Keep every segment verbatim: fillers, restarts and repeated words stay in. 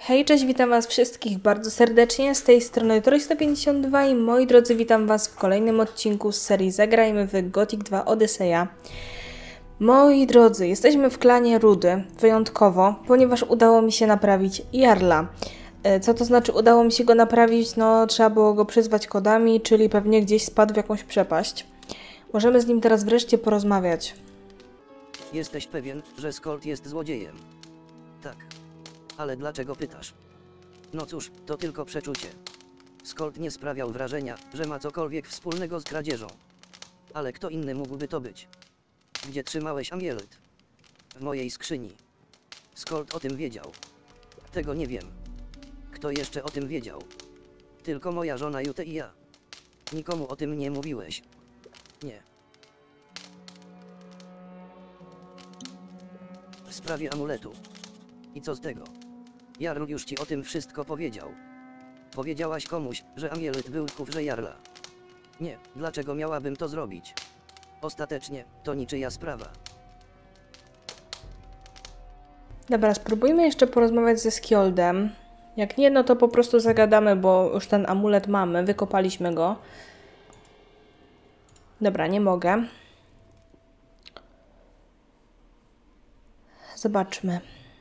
Hej, cześć, witam was wszystkich bardzo serdecznie, z tej strony Troy sto pięćdziesiąt dwa i moi drodzy, witam was w kolejnym odcinku z serii Zagrajmy w Gothic dwa Odyseja. Moi drodzy, jesteśmy w klanie Rudy, wyjątkowo, ponieważ udało mi się naprawić Jarla. Co to znaczy udało mi się go naprawić? No, trzeba było go przyzwać kodami, czyli pewnie gdzieś spadł w jakąś przepaść. Możemy z nim teraz wreszcie porozmawiać. Jesteś pewien, że Skolt jest złodziejem? Tak. Ale dlaczego pytasz? No cóż, to tylko przeczucie. Skolt nie sprawiał wrażenia, że ma cokolwiek wspólnego z kradzieżą. Ale kto inny mógłby to być? Gdzie trzymałeś amulet? W mojej skrzyni. Skolt o tym wiedział. Tego nie wiem. Kto jeszcze o tym wiedział? Tylko moja żona Jute i ja. Nikomu o tym nie mówiłeś. Nie. W sprawie amuletu. I co z tego? Jarl już ci o tym wszystko powiedział. Powiedziałaś komuś, że amulet był w kufrze Jarla. Nie, dlaczego miałabym to zrobić? Ostatecznie, to niczyja sprawa. Dobra, spróbujmy jeszcze porozmawiać ze Skjoldem. Jak nie, no to po prostu zagadamy, bo już ten amulet mamy, wykopaliśmy go. Dobra, nie mogę. Zobaczmy.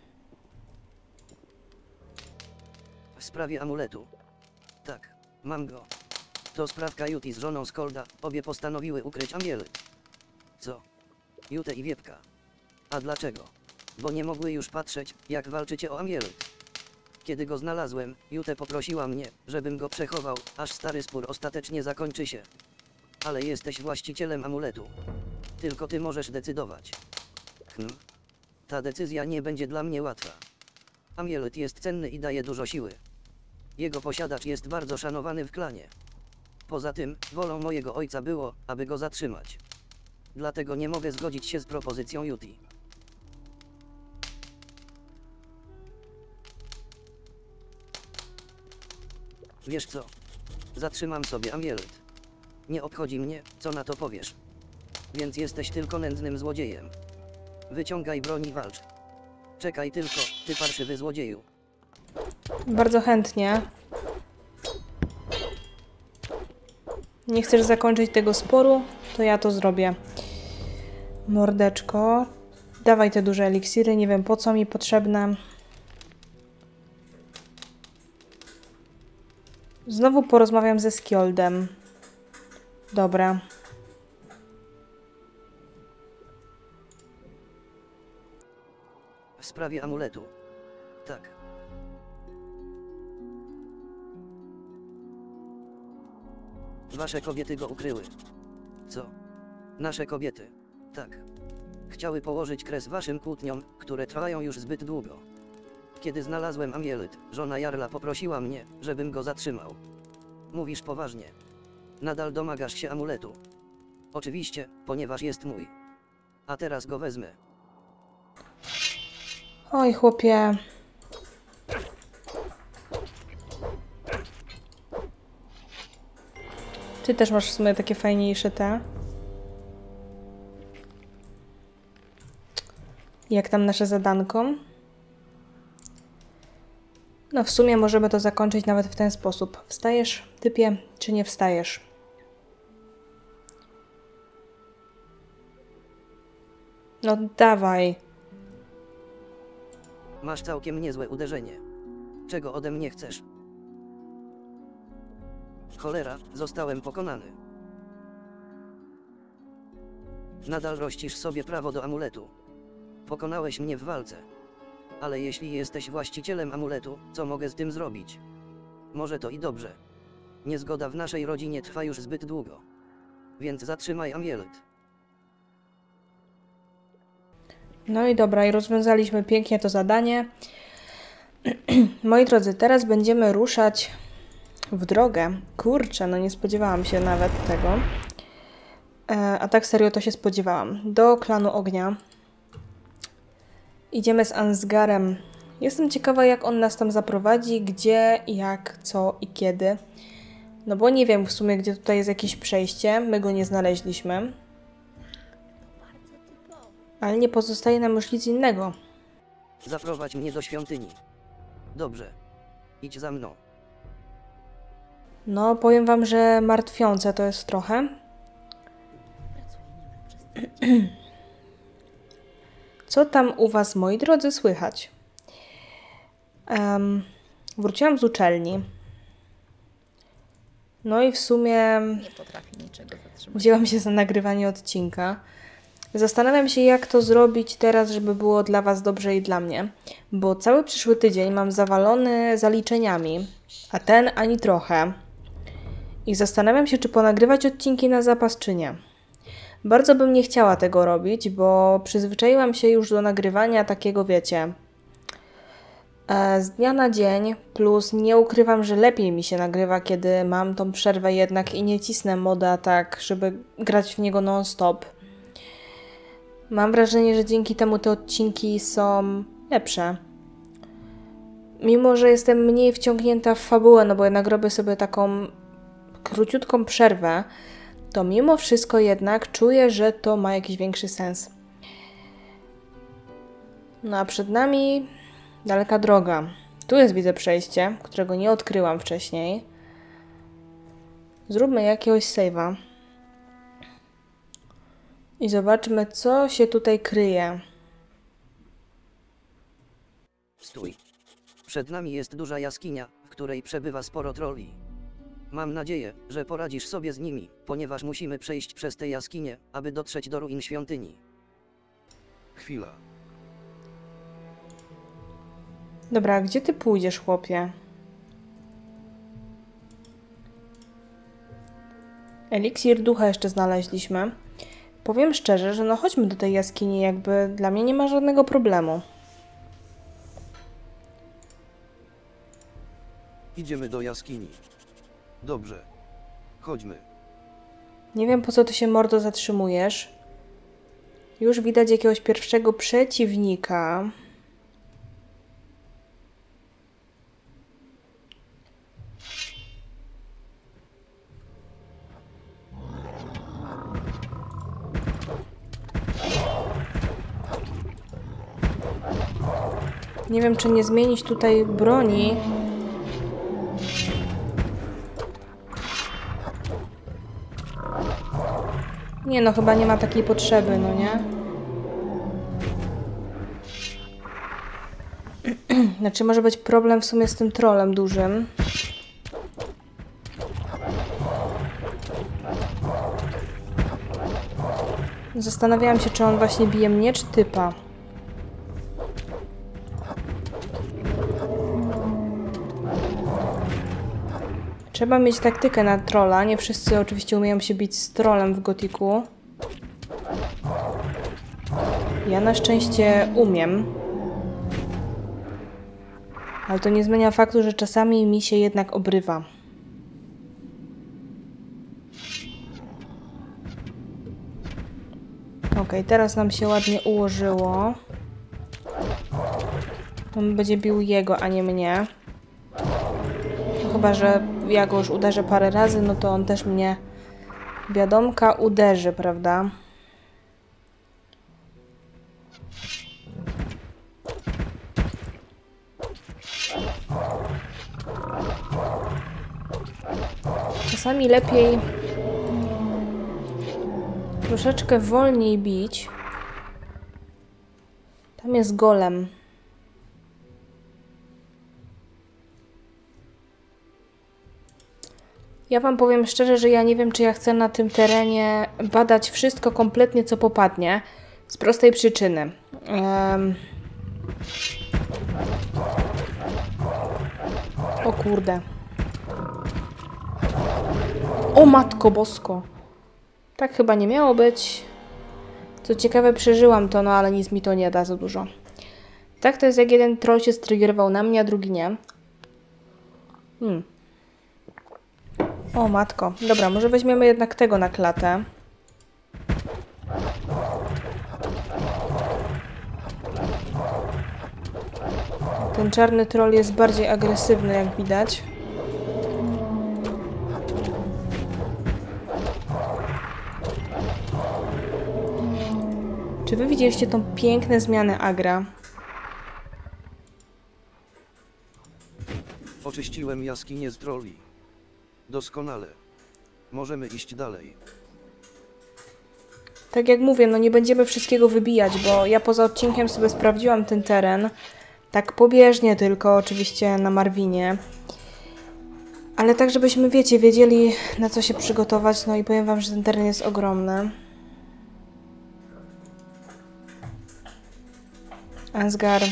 W sprawie amuletu. Tak, mam go. To sprawka Juti z żoną Skolda, obie postanowiły ukryć amulet. Co? Jute i Wiepka. A dlaczego? Bo nie mogły już patrzeć, jak walczycie o amulet. Kiedy go znalazłem, Jute poprosiła mnie, żebym go przechował, aż stary spór ostatecznie zakończy się. Ale jesteś właścicielem amuletu. Tylko ty możesz decydować. Hmm. Ta decyzja nie będzie dla mnie łatwa. Amulet jest cenny i daje dużo siły. Jego posiadacz jest bardzo szanowany w klanie. Poza tym, wolą mojego ojca było, aby go zatrzymać. Dlatego nie mogę zgodzić się z propozycją Juti. Wiesz co? Zatrzymam sobie amulet. Nie obchodzi mnie, co na to powiesz. Więc jesteś tylko nędznym złodziejem. Wyciągaj broń i walcz. Czekaj tylko, ty parszywy złodzieju. Bardzo chętnie. Nie chcesz zakończyć tego sporu? To ja to zrobię. Mordeczko. Dawaj te duże eliksiry, nie wiem po co mi potrzebne. Znowu porozmawiam ze Skjoldem. Dobra. W sprawie amuletu. Tak. Wasze kobiety go ukryły. Co? Nasze kobiety. Tak. Chciały położyć kres waszym kłótniom, które trwają już zbyt długo. Kiedy znalazłem amulet, żona Jarla poprosiła mnie, żebym go zatrzymał. Mówisz poważnie. Nadal domagasz się amuletu. Oczywiście, ponieważ jest mój. A teraz go wezmę. Oj, chłopie. Ty też masz w sumie takie fajniejsze te. Jak tam nasze zadanko? No w sumie możemy to zakończyć nawet w ten sposób. Wstajesz, typie, czy nie wstajesz? No dawaj. Masz całkiem niezłe uderzenie. Czego ode mnie chcesz? Cholera, zostałem pokonany. Nadal rościsz sobie prawo do amuletu. Pokonałeś mnie w walce. Ale jeśli jesteś właścicielem amuletu, co mogę z tym zrobić? Może to i dobrze. Niezgoda w naszej rodzinie trwa już zbyt długo. Więc zatrzymaj amulet. No i dobra, i rozwiązaliśmy pięknie to zadanie. Moi drodzy, teraz będziemy ruszać w drogę. Kurczę, no nie spodziewałam się nawet tego. E, a tak serio to się spodziewałam. Do klanu ognia. Idziemy z Ansgarem. Jestem ciekawa, jak on nas tam zaprowadzi, gdzie, jak, co i kiedy. No bo nie wiem w sumie, gdzie tutaj jest jakieś przejście. My go nie znaleźliśmy. Ale nie pozostaje nam już nic innego. Zaprowadź mnie do świątyni. Dobrze. Idź za mną. No, powiem wam, że martwiące to jest trochę. Co tam u was, moi drodzy, słychać? Um, wróciłam z uczelni. No i w sumie Nie potrafi niczego zatrzymać. wzięłam się za nagrywanie odcinka. Zastanawiam się, jak to zrobić teraz, żeby było dla was dobrze i dla mnie. Bo cały przyszły tydzień mam zawalony zaliczeniami, a ten ani trochę. I zastanawiam się, czy ponagrywać odcinki na zapas, czy nie. Bardzo bym nie chciała tego robić, bo przyzwyczaiłam się już do nagrywania takiego, wiecie, z dnia na dzień, plus nie ukrywam, że lepiej mi się nagrywa, kiedy mam tą przerwę jednak i nie cisnę moda tak, żeby grać w niego non-stop. Mam wrażenie, że dzięki temu te odcinki są lepsze. Mimo że jestem mniej wciągnięta w fabułę, no bo jednak robię sobie taką króciutką przerwę, to mimo wszystko jednak czuję, że to ma jakiś większy sens. No a przed nami daleka droga. Tu jest, widzę, przejście, którego nie odkryłam wcześniej. Zróbmy jakiegoś save'a. I zobaczmy, co się tutaj kryje. Stój. Przed nami jest duża jaskinia, w której przebywa sporo trolli. Mam nadzieję, że poradzisz sobie z nimi, ponieważ musimy przejść przez tę jaskinię, aby dotrzeć do ruin świątyni. Chwila. Dobra, gdzie ty pójdziesz, chłopie? Eliksir ducha jeszcze znaleźliśmy. Powiem szczerze, że no chodźmy do tej jaskini, jakby dla mnie nie ma żadnego problemu. Idziemy do jaskini. Dobrze. Chodźmy. Nie wiem, po co ty się, mordo, zatrzymujesz. Już widać jakiegoś pierwszego przeciwnika. Nie wiem, czy nie zmienić tutaj broni. Nie no, chyba nie ma takiej potrzeby, no nie? Znaczy, może być problem w sumie z tym trollem dużym. Zastanawiałam się, czy on właśnie bije mnie, czy typa. Trzeba mieć taktykę na trolla. Nie wszyscy oczywiście umieją się bić z trollem w Gothicu. Ja na szczęście umiem. Ale to nie zmienia faktu, że czasami mi się jednak obrywa. Ok, teraz nam się ładnie ułożyło. On będzie bił jego, a nie mnie. No chyba że ja go już uderzę parę razy, no to on też mnie, wiadomka, uderzy, prawda? Czasami lepiej troszeczkę wolniej bić. Tam jest golem. Ja wam powiem szczerze, że ja nie wiem, czy ja chcę na tym terenie badać wszystko kompletnie, co popadnie. Z prostej przyczyny. Um... O kurde. O matko bosko. Tak chyba nie miało być. Co ciekawe, przeżyłam to, no ale nic mi to nie da za dużo. Tak to jest, jak jeden troll się striggerował na mnie, a drugi nie. Hmm. O matko. Dobra, może weźmiemy jednak tego na klatę. Ten czarny troll jest bardziej agresywny, jak widać. Czy wy widzieliście tą piękne zmiany agra? Oczyściłem jaskinię z trolli. Doskonale. Możemy iść dalej. Tak jak mówię, no nie będziemy wszystkiego wybijać, bo ja poza odcinkiem sobie sprawdziłam ten teren. Tak pobieżnie tylko, oczywiście na Marwinie. Ale tak, żebyśmy, wiecie, wiedzieli, na co się przygotować. No i powiem wam, że ten teren jest ogromny. Asgar.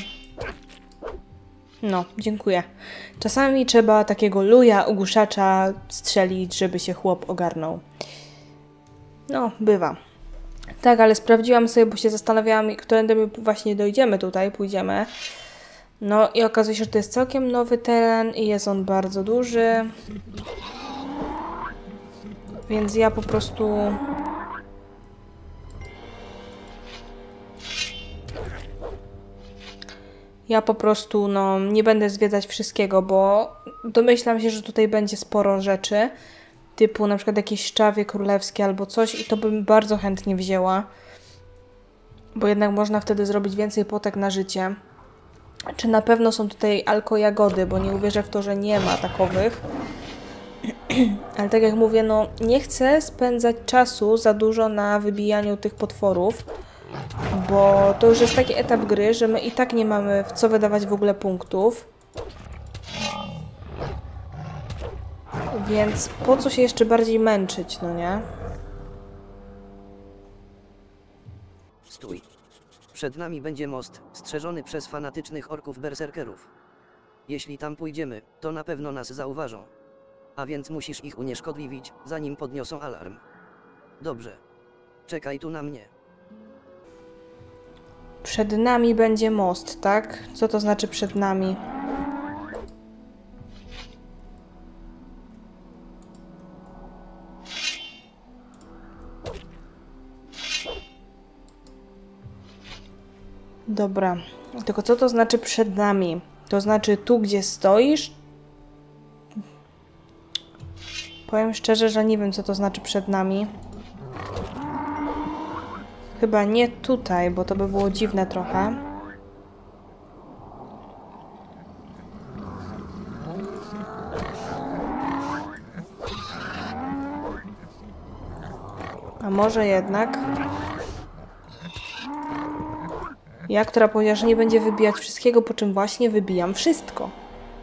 No, dziękuję. Czasami trzeba takiego luja, ogłuszacza strzelić, żeby się chłop ogarnął. No, bywa. Tak, ale sprawdziłam sobie, bo się zastanawiałam, którędy my właśnie dojdziemy tutaj, pójdziemy. No i okazuje się, że to jest całkiem nowy teren i jest on bardzo duży. Więc ja po prostu... Ja po prostu, no, nie będę zwiedzać wszystkiego, bo domyślam się, że tutaj będzie sporo rzeczy. Typu na przykład jakieś szczawie królewskie albo coś i to bym bardzo chętnie wzięła. Bo jednak można wtedy zrobić więcej potek na życie. Czy na pewno są tutaj alkojagody, bo nie uwierzę w to, że nie ma takowych. Ale tak jak mówię, no nie chcę spędzać czasu za dużo na wybijaniu tych potworów. Bo to już jest taki etap gry, że my i tak nie mamy w co wydawać w ogóle punktów. Więc po co się jeszcze bardziej męczyć, no nie? Stój. Przed nami będzie most, strzeżony przez fanatycznych orków berserkerów. Jeśli tam pójdziemy, to na pewno nas zauważą. A więc musisz ich unieszkodliwić, zanim podniosą alarm. Dobrze. Czekaj tu na mnie. Przed nami będzie most, tak? Co to znaczy przed nami? Dobra, tylko co to znaczy przed nami? To znaczy tu, gdzie stoisz? Powiem szczerze, że nie wiem, co to znaczy przed nami. Chyba nie tutaj, bo to by było dziwne trochę. A może jednak... Ja, która powiedziała, że nie będzie wybijać wszystkiego, po czym właśnie wybijam wszystko.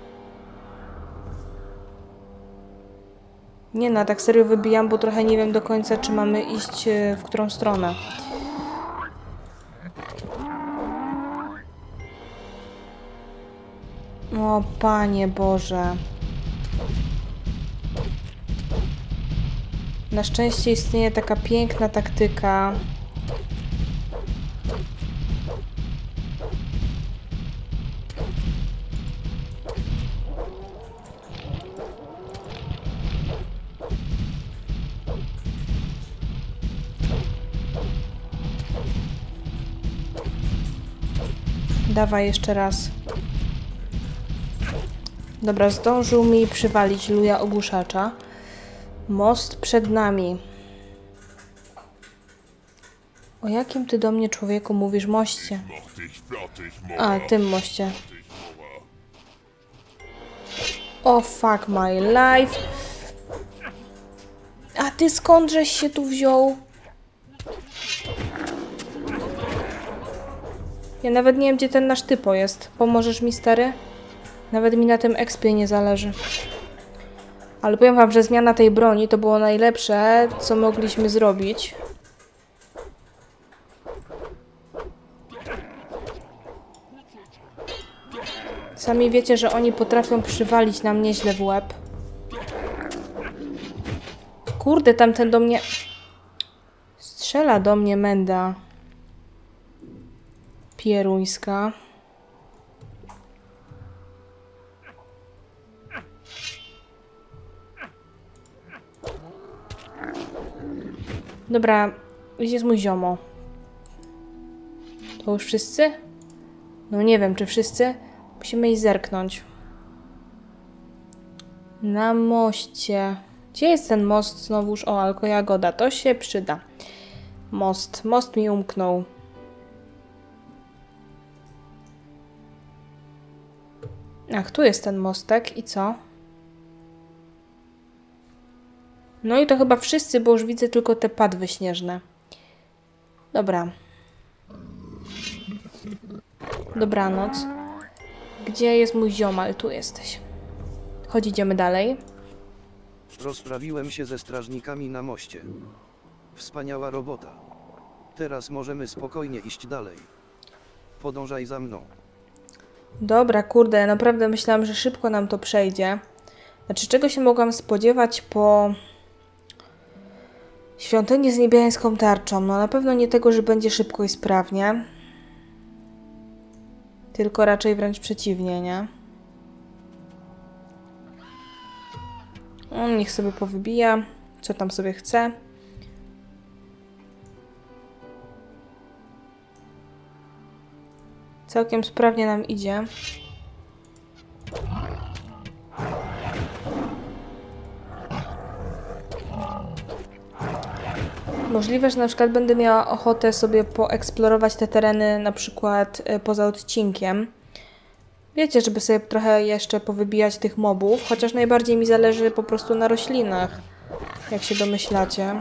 Nie no, tak serio wybijam, bo trochę nie wiem do końca, czy mamy iść w którą stronę. O, Panie Boże. Na szczęście istnieje taka piękna taktyka. Dawaj jeszcze raz. Dobra, zdążył mi przywalić luja ogłuszacza. Most przed nami. O jakim ty do mnie, człowieku, mówisz moście? A, tym moście. O fuck my life. A ty skądżeś się tu wziął? Ja nawet nie wiem, gdzie ten nasz typo jest. Pomożesz mi, stary? Nawet mi na tym expie nie zależy. Ale powiem wam, że zmiana tej broni to było najlepsze, co mogliśmy zrobić. Sami wiecie, że oni potrafią przywalić nam nieźle w łeb. Kurde, tamten do mnie... Strzela do mnie menda. Pieruńska. Dobra, gdzie jest mój ziomo? To już wszyscy? No nie wiem, czy wszyscy. Musimy iść zerknąć. Na moście. Gdzie jest ten most znowuż? O, alkojagoda. To się przyda. Most. Most mi umknął. Ach, tu jest ten mostek i co? No i to chyba wszyscy, bo już widzę tylko te padwy śnieżne. Dobra. Dobranoc. Gdzie jest mój ziomal? Tu jesteś. Chodź, idziemy dalej. Rozprawiłem się ze strażnikami na moście. Wspaniała robota. Teraz możemy spokojnie iść dalej. Podążaj za mną. Dobra, kurde, naprawdę myślałam, że szybko nam to przejdzie. Znaczy, czego się mogłam spodziewać po świątyni z niebiańską tarczą? No na pewno nie tego, że będzie szybko i sprawnie. Tylko raczej wręcz przeciwnie, nie? On niech sobie powybija, co tam sobie chce. Całkiem sprawnie nam idzie. Możliwe, że na przykład będę miała ochotę sobie poeksplorować te tereny na przykład poza odcinkiem. Wiecie, żeby sobie trochę jeszcze powybijać tych mobów, chociaż najbardziej mi zależy po prostu na roślinach, jak się domyślacie.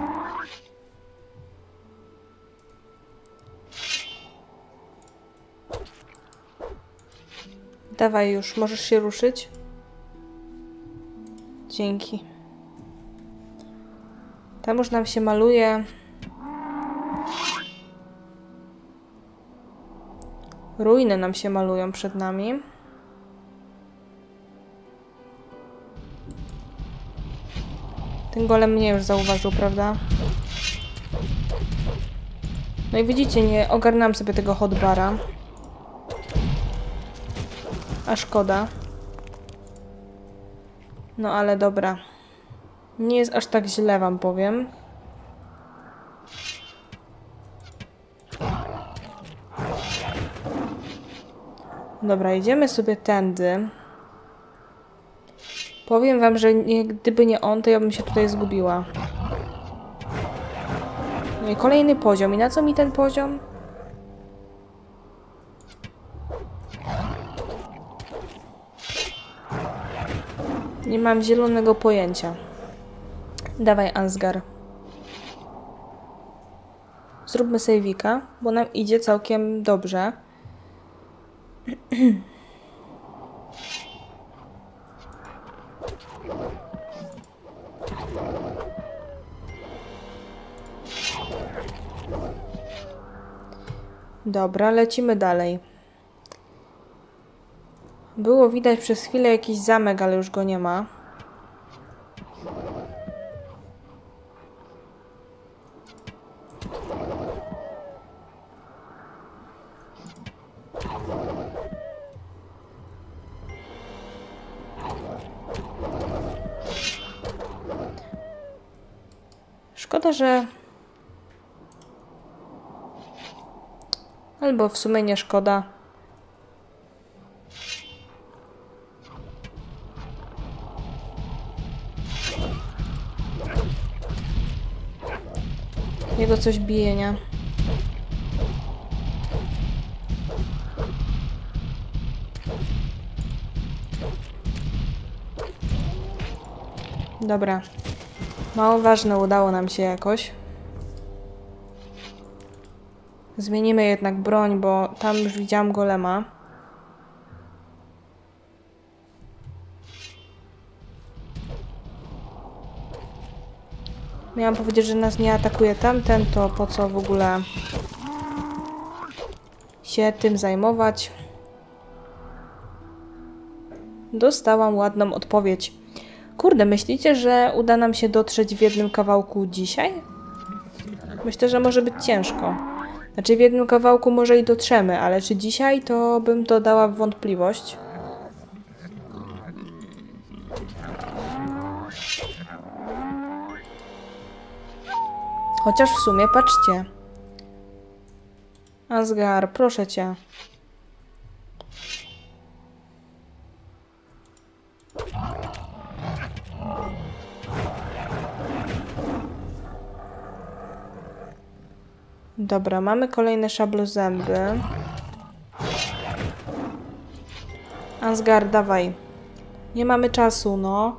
Dawaj już, możesz się ruszyć? Dzięki. Tam już nam się maluje. Ruiny nam się malują przed nami. Ten golem mnie już zauważył, prawda? No i widzicie, nie ogarnęłam sobie tego hotbara. A szkoda. No ale dobra. Nie jest aż tak źle, wam powiem. Dobra, idziemy sobie tędy. Powiem wam, że nie, gdyby nie on, to ja bym się tutaj zgubiła. No i kolejny poziom. I na co mi ten poziom? Nie mam zielonego pojęcia. Dawaj, Ansgar. Zróbmy save'ika, bo nam idzie całkiem dobrze. Dobra, lecimy dalej. Było widać przez chwilę jakiś zamek, ale już go nie ma. Szkoda, że... Albo w sumie nie szkoda. Jego coś bije, nie? Dobra. Mało ważne, udało nam się jakoś. Zmienimy jednak broń, bo tam już widziałam golema. Miałam powiedzieć, że nas nie atakuje tamten, to po co w ogóle się tym zajmować? Dostałam ładną odpowiedź. Kurde, myślicie, że uda nam się dotrzeć w jednym kawałku dzisiaj? Myślę, że może być ciężko. Znaczy w jednym kawałku może i dotrzemy, ale czy dzisiaj, to bym to dała w wątpliwość. Chociaż w sumie, patrzcie. Ansgar, proszę cię. Dobra, mamy kolejne szablozęby. Ansgar, dawaj. Nie mamy czasu, no.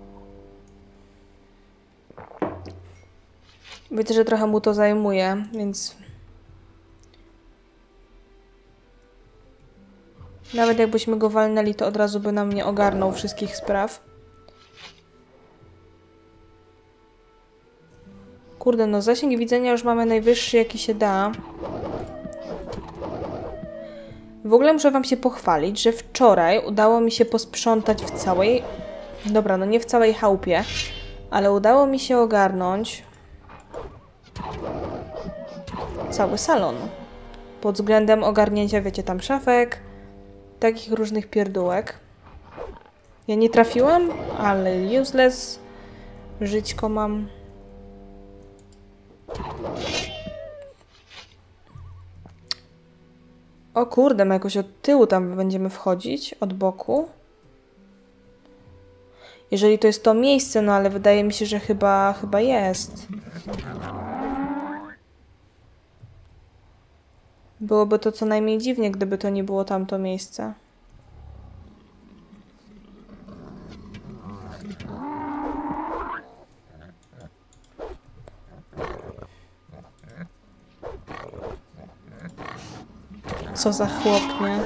Widzę, że trochę mu to zajmuje, więc... Nawet jakbyśmy go walnęli, to od razu by nam nie ogarnął wszystkich spraw. Kurde, no zasięg widzenia już mamy najwyższy, jaki się da. W ogóle muszę wam się pochwalić, że wczoraj udało mi się posprzątać w całej... Dobra, no nie w całej chałupie, ale udało mi się ogarnąć cały salon. Pod względem ogarnięcia, wiecie, tam szafek, takich różnych pierdółek. Ja nie trafiłam, ale useless. Żyćko mam. O kurde, my jakoś od tyłu tam będziemy wchodzić, od boku. Jeżeli to jest to miejsce, no ale wydaje mi się, że chyba, chyba jest. Byłoby to co najmniej dziwnie, gdyby to nie było tamto miejsce. Co za chłop, nie?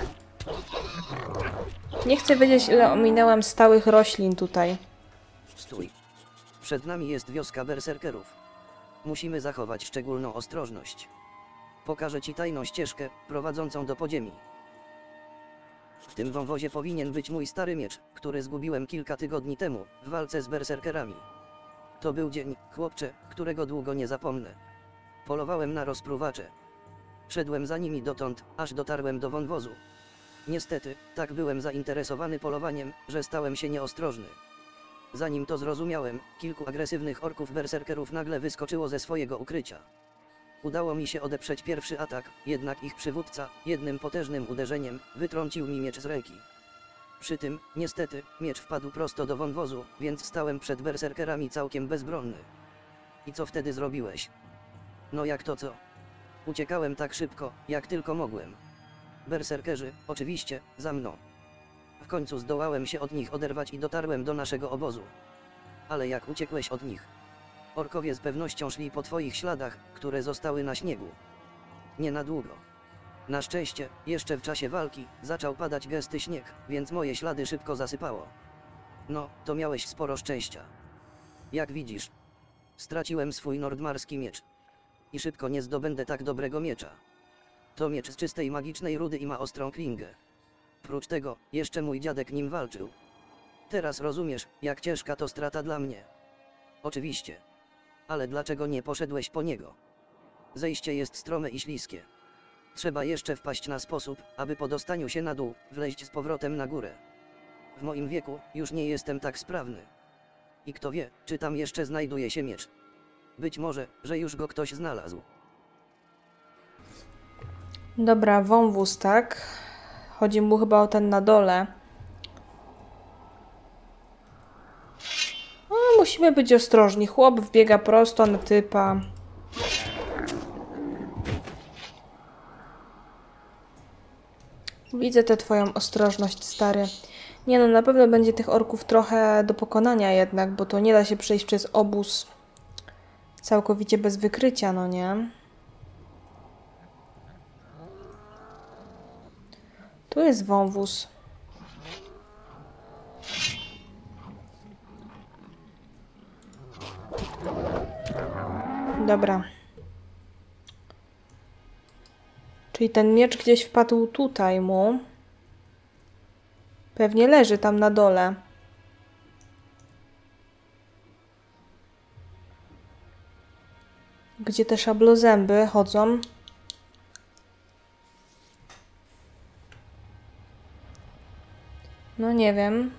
Nie chcę wiedzieć, ile ominęłam stałych roślin tutaj. Stój. Przed nami jest wioska berserkerów. Musimy zachować szczególną ostrożność. Pokażę ci tajną ścieżkę, prowadzącą do podziemi. W tym wąwozie powinien być mój stary miecz, który zgubiłem kilka tygodni temu, w walce z berserkerami. To był dzień, chłopcze, którego długo nie zapomnę. Polowałem na rozpruwacze. Szedłem za nimi dotąd, aż dotarłem do wąwozu. Niestety, tak byłem zainteresowany polowaniem, że stałem się nieostrożny. Zanim to zrozumiałem, kilku agresywnych orków berserkerów nagle wyskoczyło ze swojego ukrycia. Udało mi się odeprzeć pierwszy atak, jednak ich przywódca, jednym potężnym uderzeniem, wytrącił mi miecz z ręki. Przy tym, niestety, miecz wpadł prosto do wąwozu, więc stałem przed berserkerami całkiem bezbronny. I co wtedy zrobiłeś? No jak to co? Uciekałem tak szybko, jak tylko mogłem. Berserkerzy, oczywiście, za mną. W końcu zdołałem się od nich oderwać i dotarłem do naszego obozu. Ale jak uciekłeś od nich? Orkowie z pewnością szli po twoich śladach, które zostały na śniegu. Nie na długo. Na szczęście, jeszcze w czasie walki, zaczął padać gęsty śnieg, więc moje ślady szybko zasypało. No, to miałeś sporo szczęścia. Jak widzisz, straciłem swój nordmarski miecz. I szybko nie zdobędę tak dobrego miecza. To miecz z czystej magicznej rudy i ma ostrą klingę. Prócz tego, jeszcze mój dziadek nim walczył. Teraz rozumiesz, jak ciężka to strata dla mnie. Oczywiście. Ale dlaczego nie poszedłeś po niego? Zejście jest strome i śliskie. Trzeba jeszcze wpaść na sposób, aby po dostaniu się na dół, wleźć z powrotem na górę. W moim wieku, już nie jestem tak sprawny. I kto wie, czy tam jeszcze znajduje się miecz. Być może, że już go ktoś znalazł. Dobra, wąwóz, tak? Chodzi mu chyba o ten na dole. No, musimy być ostrożni. Chłop wbiega prosto na typa. Widzę tę twoją ostrożność, stary. Nie no, na pewno będzie tych orków trochę do pokonania jednak, bo to nie da się przejść przez obóz całkowicie bez wykrycia, no nie? Tu jest wąwóz. Dobra. Czyli ten miecz gdzieś wpadł tutaj mu. Pewnie leży tam na dole. Gdzie te szablozęby chodzą? No nie wiem.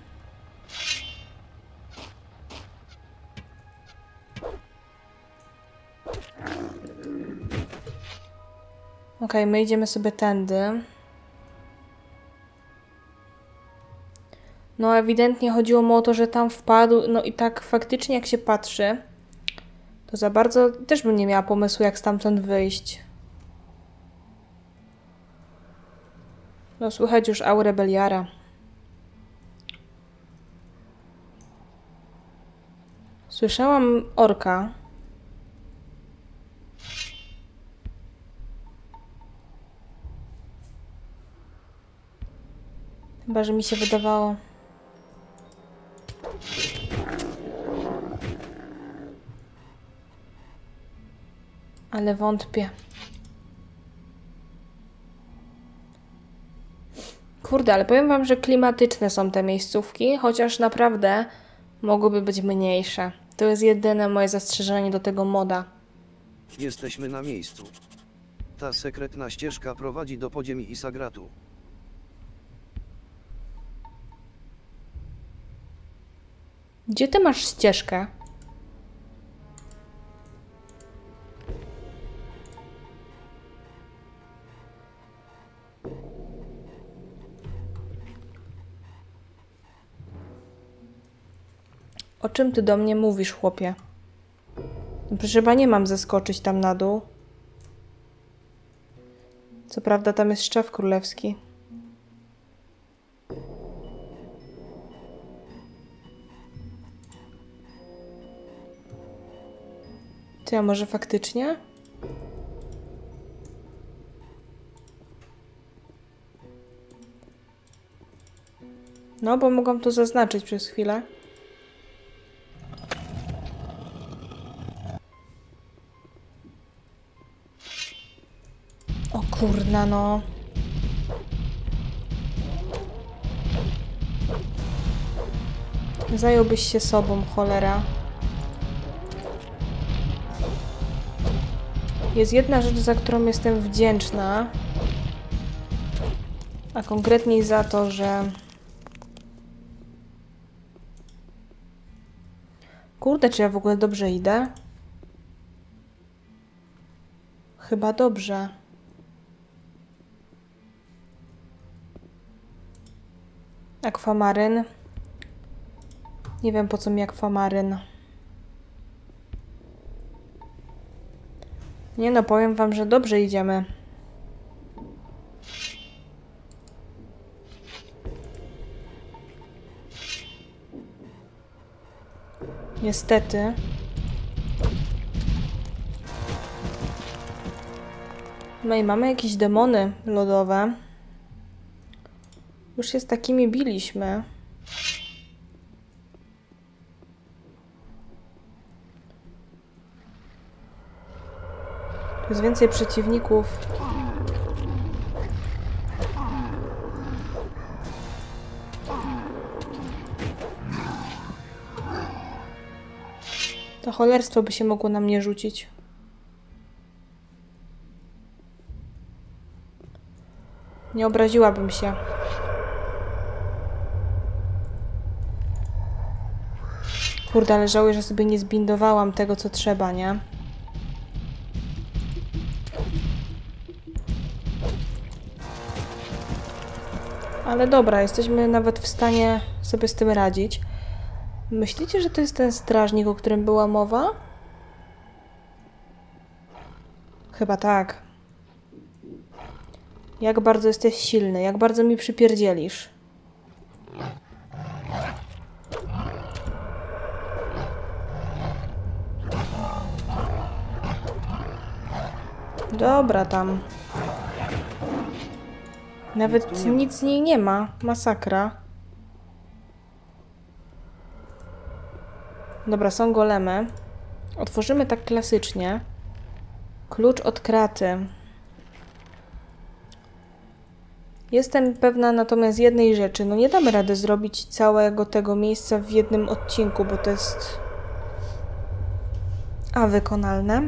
Okej, my idziemy sobie tędy. No ewidentnie chodziło mu o to, że tam wpadł. No i tak faktycznie jak się patrzy, to za bardzo też bym nie miała pomysłu, jak stamtąd wyjść. No słychać już aurę Beliara. Słyszałam orka. Chyba, że mi się wydawało. Ale wątpię. Kurde, ale powiem wam, że klimatyczne są te miejscówki, chociaż naprawdę mogłyby być mniejsze. To jest jedyne moje zastrzeżenie do tego moda. Jesteśmy na miejscu. Ta sekretna ścieżka prowadzi do podziemi Isagratu. Gdzie ty masz ścieżkę? O czym ty do mnie mówisz, chłopie? No przecież chyba nie mam zeskoczyć tam na dół. Co prawda tam jest Szczaw Królewski. Ty, a może faktycznie? No, bo mogłam to zaznaczyć przez chwilę. O kurna, no. Zająłbyś się sobą, cholera. Jest jedna rzecz, za którą jestem wdzięczna. A konkretniej za to, że... Kurde, czy ja w ogóle dobrze idę? Chyba dobrze. Akwamaryn. Nie wiem, po co mi akwamaryn. Nie no, powiem wam, że dobrze idziemy. Niestety. No i mamy jakieś demony lodowe. Już się z takimi biliśmy. Tu jest więcej przeciwników. To cholerstwo by się mogło na mnie rzucić. Nie obraziłabym się. Kurde, ale żałuję, że sobie nie zbindowałam tego, co trzeba, nie? Ale dobra, jesteśmy nawet w stanie sobie z tym radzić. Myślicie, że to jest ten strażnik, o którym była mowa? Chyba tak. Jak bardzo jesteś silny, jak bardzo mi przypierdzielisz. Dobra, tam. Nawet nic, nic z niej nie ma. Masakra. Dobra, są golemy. Otworzymy tak klasycznie. Klucz od kraty. Jestem pewna natomiast jednej rzeczy. No nie damy rady zrobić całego tego miejsca w jednym odcinku, bo to jest... A, wykonalne.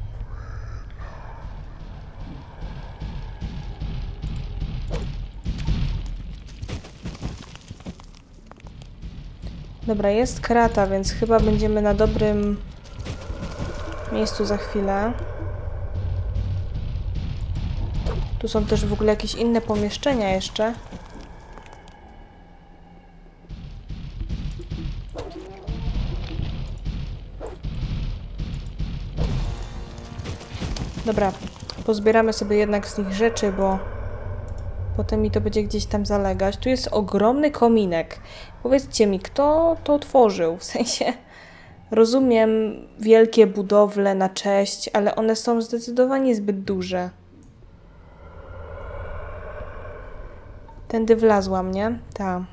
Dobra, jest krata, więc chyba będziemy na dobrym miejscu za chwilę. Tu są też w ogóle jakieś inne pomieszczenia jeszcze. Dobra, pozbieramy sobie jednak z nich rzeczy, bo potem mi to będzie gdzieś tam zalegać. Tu jest ogromny kominek. Powiedzcie mi, kto to otworzył? W sensie, Rozumiem wielkie budowle na cześć, ale one są zdecydowanie zbyt duże. Tędy wlazłam, nie? Ta.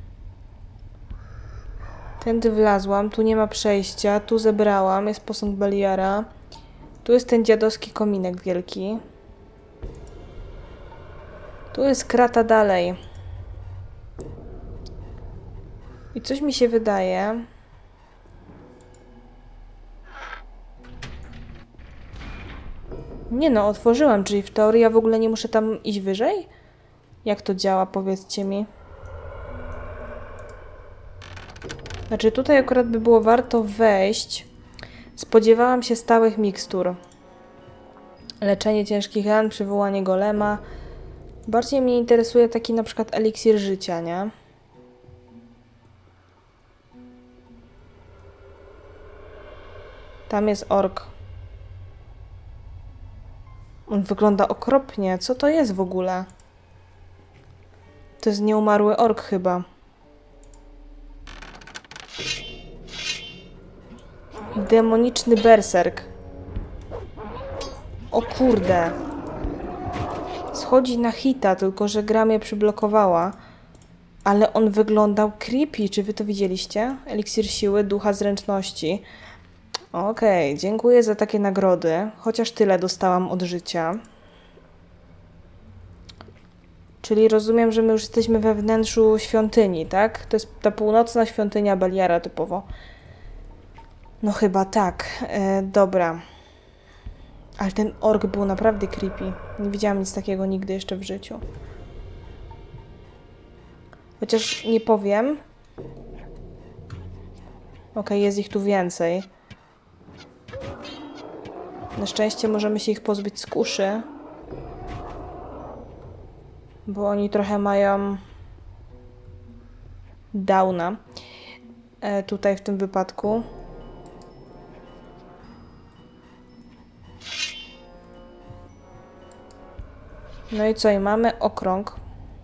Tędy wlazłam, tu nie ma przejścia, tu zebrałam, jest posąg Beliara. Tu jest ten dziadowski kominek wielki. Tu jest krata dalej. I coś mi się wydaje... Nie no, otworzyłam, czyli w teorii ja w ogóle nie muszę tam iść wyżej? Jak to działa, powiedzcie mi. Znaczy tutaj akurat by było warto wejść. Spodziewałam się stałych mikstur. Leczenie ciężkich ran, przywołanie golema. Bardziej mnie interesuje taki na przykład eliksir życia, nie? Tam jest ork. On wygląda okropnie. Co to jest w ogóle? To jest nieumarły ork chyba. Demoniczny berserk. O kurde. Schodzi na hita, tylko że gra mnie przyblokowała. Ale on wyglądał creepy. Czy wy to widzieliście? Eliksir siły, ducha zręczności. Okej, okay, dziękuję za takie nagrody. Chociaż tyle dostałam od życia. Czyli rozumiem, że my już jesteśmy we wnętrzu świątyni, tak? To jest ta północna świątynia Beliara typowo. No chyba tak. E, dobra. Ale ten ork był naprawdę creepy. Nie widziałam nic takiego nigdy jeszcze w życiu. Chociaż nie powiem. Okej, okay, jest ich tu więcej. Na szczęście możemy się ich pozbyć z kuszy. Bo oni trochę mają downa. E, tutaj w tym wypadku. No i co? I mamy okrąg.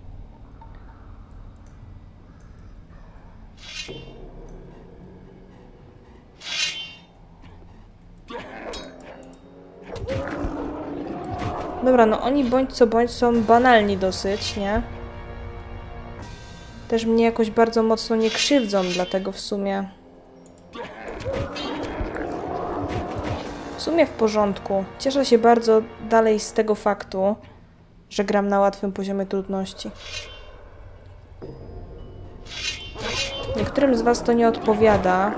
Dobra, no oni bądź co bądź są banalni dosyć, nie? Też mnie jakoś bardzo mocno nie krzywdzą, dlatego w sumie... W sumie w porządku. Cieszę się bardzo dalej z tego faktu, że gram na łatwym poziomie trudności. Niektórym z was to nie odpowiada.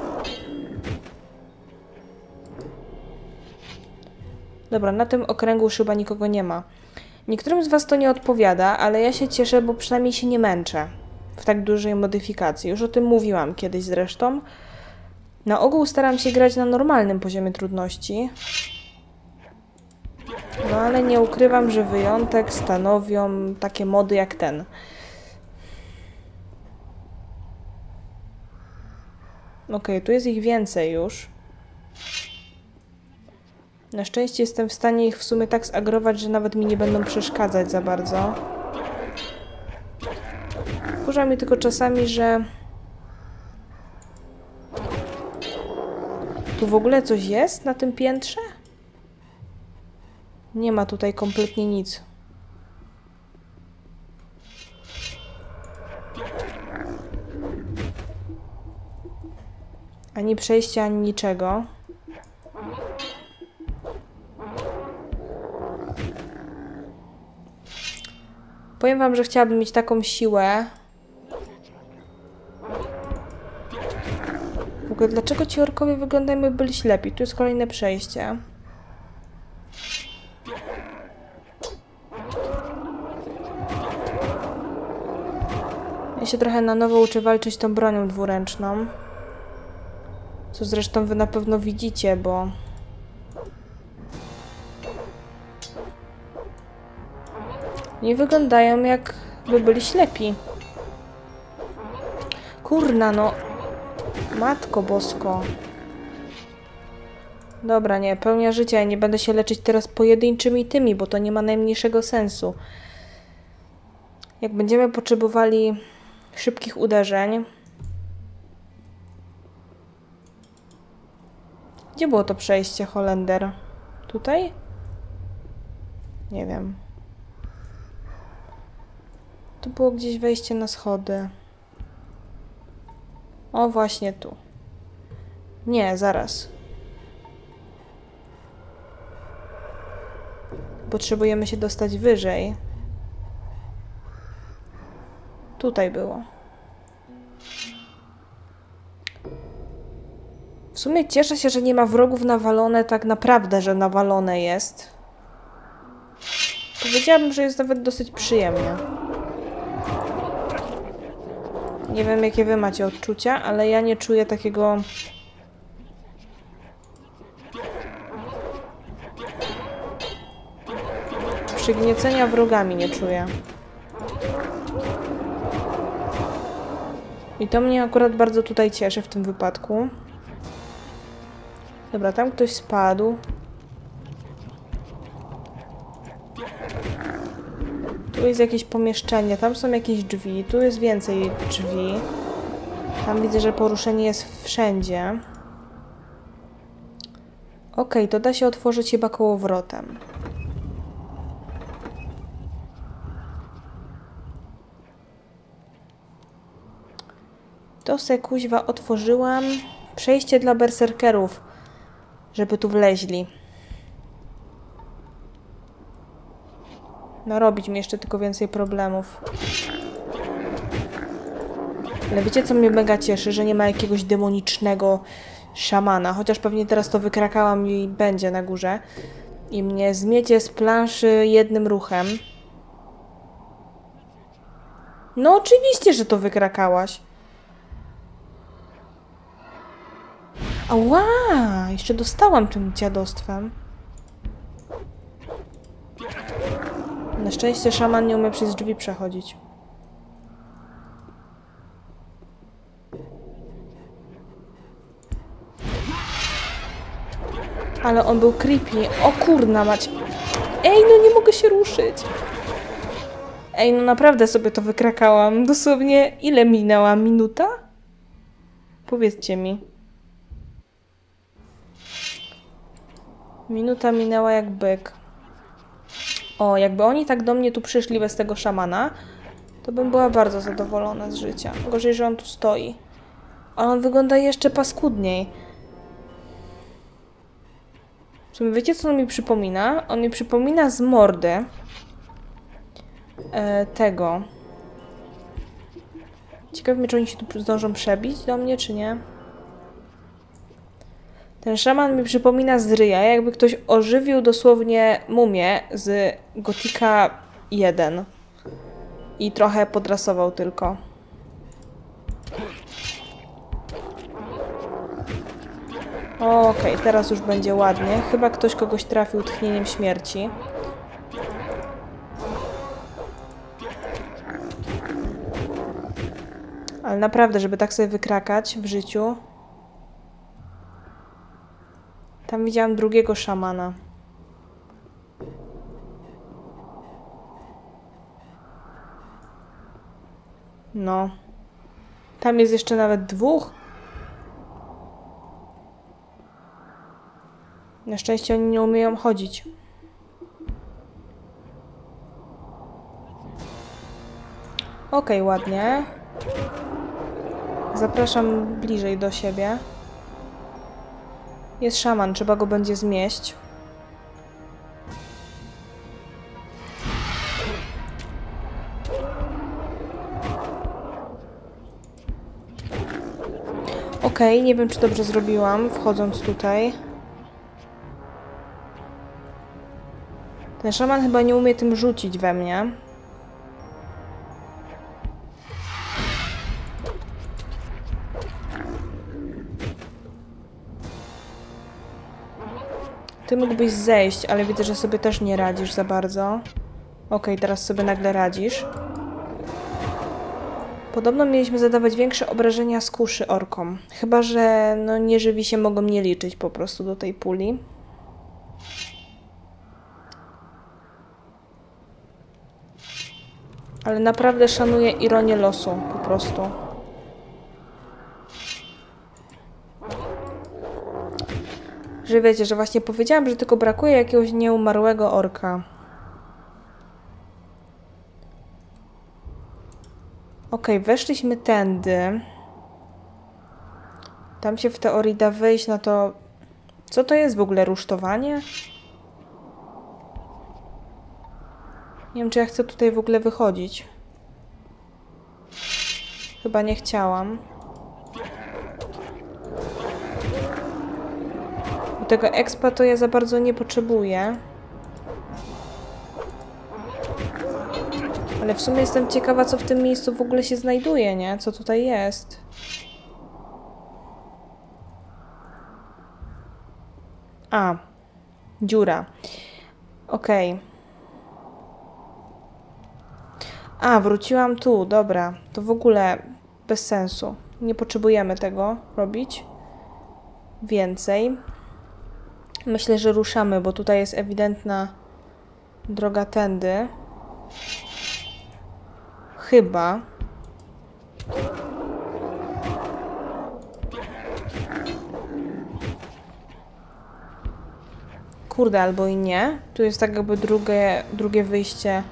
Dobra, na tym okręgu już chyba nikogo nie ma. Niektórym z was to nie odpowiada, ale ja się cieszę, bo przynajmniej się nie męczę w tak dużej modyfikacji. Już o tym mówiłam kiedyś zresztą. Na ogół staram się grać na normalnym poziomie trudności. No ale nie ukrywam, że wyjątek stanowią takie mody jak ten. Okej, okay, tu jest ich więcej już. Na szczęście jestem w stanie ich w sumie tak zagrować, że nawet mi nie będą przeszkadzać za bardzo. Wkurza mi tylko czasami, że... Tu w ogóle coś jest na tym piętrze? Nie ma tutaj kompletnie nic. Ani przejścia, ani niczego. Powiem wam, że chciałabym mieć taką siłę. W ogóle dlaczego ci orkowie wyglądają, jakby byli ślepi? Tu jest kolejne przejście. Ja się trochę na nowo uczę walczyć tą bronią dwuręczną. Co zresztą wy na pewno widzicie, bo... Nie wyglądają, jakby byli ślepi. Kurna, no. Matko bosko. Dobra, nie, pełnia życia. Ja nie będę się leczyć teraz pojedynczymi tymi, bo to nie ma najmniejszego sensu. Jak będziemy potrzebowali szybkich uderzeń... Gdzie było to przejście, Holender? Tutaj? Nie wiem. Tu było gdzieś wejście na schody. O, właśnie tu. Nie, zaraz. Potrzebujemy się dostać wyżej. Tutaj było. W sumie cieszę się, że nie ma wrogów nawalone, tak naprawdę, że nawalone jest. Powiedziałabym, że jest nawet dosyć przyjemnie. Nie wiem, jakie wy macie odczucia, ale ja nie czuję takiego... przygniecenia wrogami nie czuję. I to mnie akurat bardzo tutaj cieszy w tym wypadku. Dobra, tam ktoś spadł. Tu jest jakieś pomieszczenie, tam są jakieś drzwi, tu jest więcej drzwi. Tam widzę, że poruszenie jest wszędzie. Okej, to da się otworzyć chyba kołowrotem. To se kuźwa otworzyłam. Przejście dla berserkerów, żeby tu wleźli. Narobić mi jeszcze tylko więcej problemów. Ale wiecie, co mnie mega cieszy? Że nie ma jakiegoś demonicznego szamana. Chociaż pewnie teraz to wykrakałam i będzie na górze. I mnie zmiecie z planszy jednym ruchem. No oczywiście, że to wykrakałaś. Ała! Jeszcze dostałam tym dziadostwem. Na szczęście szaman nie umie przez drzwi przechodzić. Ale on był creepy. O kurna mać. Ej, no nie mogę się ruszyć. Ej, no naprawdę sobie to wykrakałam. Dosłownie ile minęła? Minuta? Powiedzcie mi. Minuta minęła jak byk. O, jakby oni tak do mnie tu przyszli bez tego szamana, to bym była bardzo zadowolona z życia. Gorzej, że on tu stoi. A on wygląda jeszcze paskudniej. W sumie wiecie, co on mi przypomina? On mi przypomina z mordy e, tego. Ciekawe mnie, czy oni się tu zdążą przebić do mnie, czy nie? Ten szaman mi przypomina z ryja, jakby ktoś ożywił dosłownie mumię z Gotika jeden. I trochę podrasował tylko. Okej, okay, teraz już będzie ładnie. Chyba ktoś kogoś trafił tchnieniem śmierci. Ale naprawdę, żeby tak sobie wykrakać w życiu... Tam widziałam drugiego szamana. No. Tam jest jeszcze nawet dwóch. Na szczęście oni nie umieją chodzić. Okej, okay, ładnie. Zapraszam bliżej do siebie. Jest szaman, trzeba go będzie zmieść. Okej, okay, nie wiem, czy dobrze zrobiłam, wchodząc tutaj. Ten szaman chyba nie umie tym rzucić we mnie. Ty mógłbyś zejść, ale widzę, że sobie też nie radzisz za bardzo. Okej, teraz sobie nagle radzisz. Podobno mieliśmy zadawać większe obrażenia z kuszy orkom. Chyba że no, nieżywi się mogą nie liczyć po prostu do tej puli. Ale naprawdę szanuję ironię losu, po prostu. Że wiecie, że właśnie powiedziałam, że tylko brakuje jakiegoś nieumarłego orka. Okej, okay, weszliśmy tędy. Tam się w teorii da wyjść na to... Co to jest w ogóle? Rusztowanie? Nie wiem, czy ja chcę tutaj w ogóle wychodzić. Chyba nie chciałam. Bo tego expa to ja za bardzo nie potrzebuję. Ale w sumie jestem ciekawa, co w tym miejscu w ogóle się znajduje, nie? Co tutaj jest. A. Dziura. Okej. Okay. A, wróciłam tu, dobra. To w ogóle bez sensu. Nie potrzebujemy tego robić. Więcej. Myślę, że ruszamy, bo tutaj jest ewidentna droga tędy. Chyba. Kurde, albo i nie. Tu jest tak jakby drugie, drugie wyjście.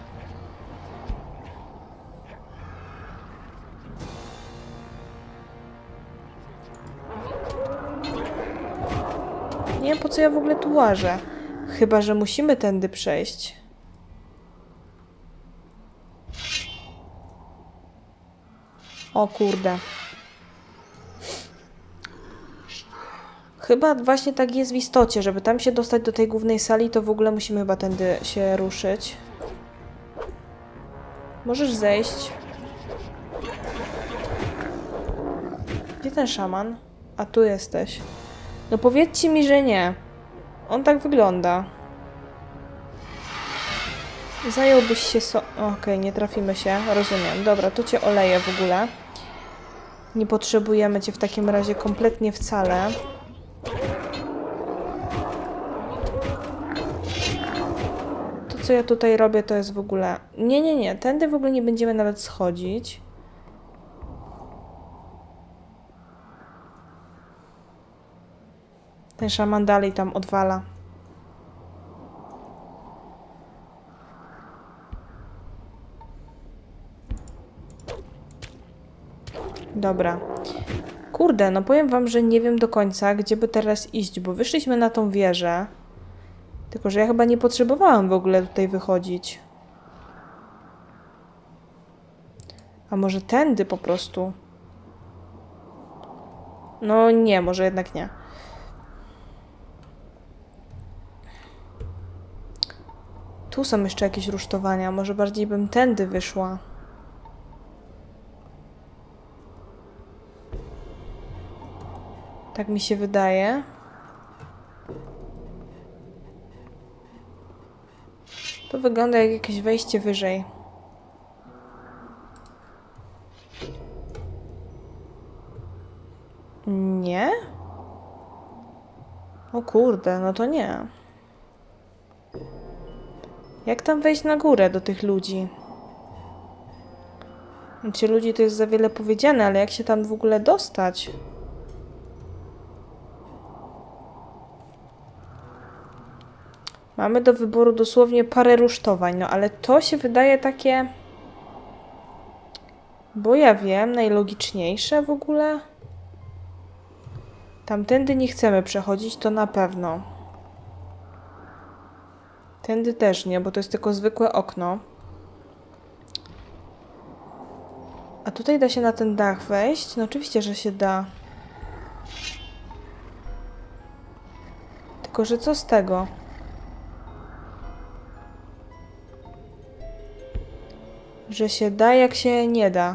Nie wiem, po co ja w ogóle tu łażę. Chyba że musimy tędy przejść. O kurde. Chyba właśnie tak jest w istocie, żeby tam się dostać do tej głównej sali, to w ogóle musimy chyba tędy się ruszyć. Możesz zejść. Gdzie ten szaman? A tu jesteś. No powiedzcie mi, że nie. On tak wygląda. Zająłbyś się so... Okej, okay, nie trafimy się. Rozumiem. Dobra, to cię oleję w ogóle. Nie potrzebujemy cię w takim razie kompletnie wcale. To, co ja tutaj robię, to jest w ogóle... Nie, nie, nie. Tędy w ogóle nie będziemy nawet schodzić. Ten szaman dalej tam odwala. Dobra. Kurde, no powiem wam, że nie wiem do końca, gdzie by teraz iść, bo wyszliśmy na tą wieżę. Tylko że ja chyba nie potrzebowałam w ogóle tutaj wychodzić. A może tędy po prostu? No nie, może jednak nie. Tu są jeszcze jakieś rusztowania. Może bardziej bym tędy wyszła. Tak mi się wydaje. To wygląda jak jakieś wejście wyżej. Nie? O kurde, no to nie. Jak tam wejść na górę do tych ludzi? Ci ludzi to jest za wiele powiedziane, ale jak się tam w ogóle dostać? Mamy do wyboru dosłownie parę rusztowań, no ale to się wydaje takie... Bo ja wiem, najlogiczniejsze w ogóle. Tamtędy nie chcemy przechodzić, to na pewno. Tędy też nie, bo to jest tylko zwykłe okno. A tutaj da się na ten dach wejść? No oczywiście, że się da. Tylko, że co z tego? Że się da, jak się nie da.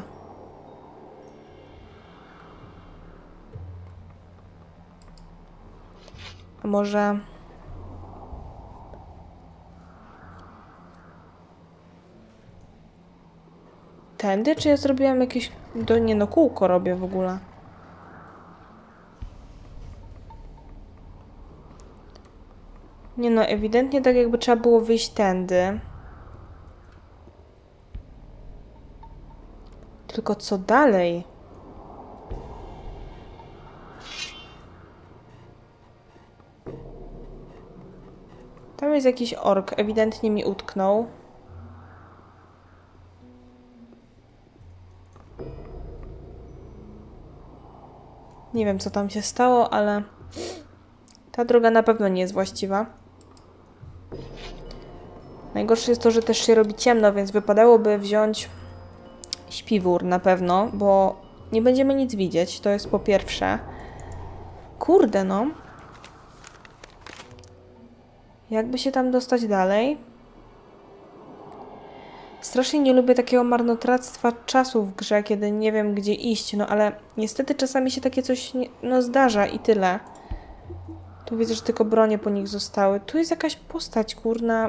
A może... Tędy? Czy ja zrobiłam jakieś... Do... Nie no, kółko robię w ogóle. Nie no, ewidentnie tak jakby trzeba było wyjść tędy. Tylko co dalej? Tam jest jakiś ork, ewidentnie mi utknął. Nie wiem, co tam się stało, ale ta droga na pewno nie jest właściwa. Najgorsze jest to, że też się robi ciemno, więc wypadałoby wziąć śpiwór na pewno, bo nie będziemy nic widzieć, to jest po pierwsze. Kurde no. Jakby się tam dostać dalej? Strasznie nie lubię takiego marnotrawstwa czasu w grze, kiedy nie wiem gdzie iść, no ale niestety czasami się takie coś nie, no zdarza i tyle. Tu widzę, że tylko bronie po nich zostały. Tu jest jakaś postać, kurna.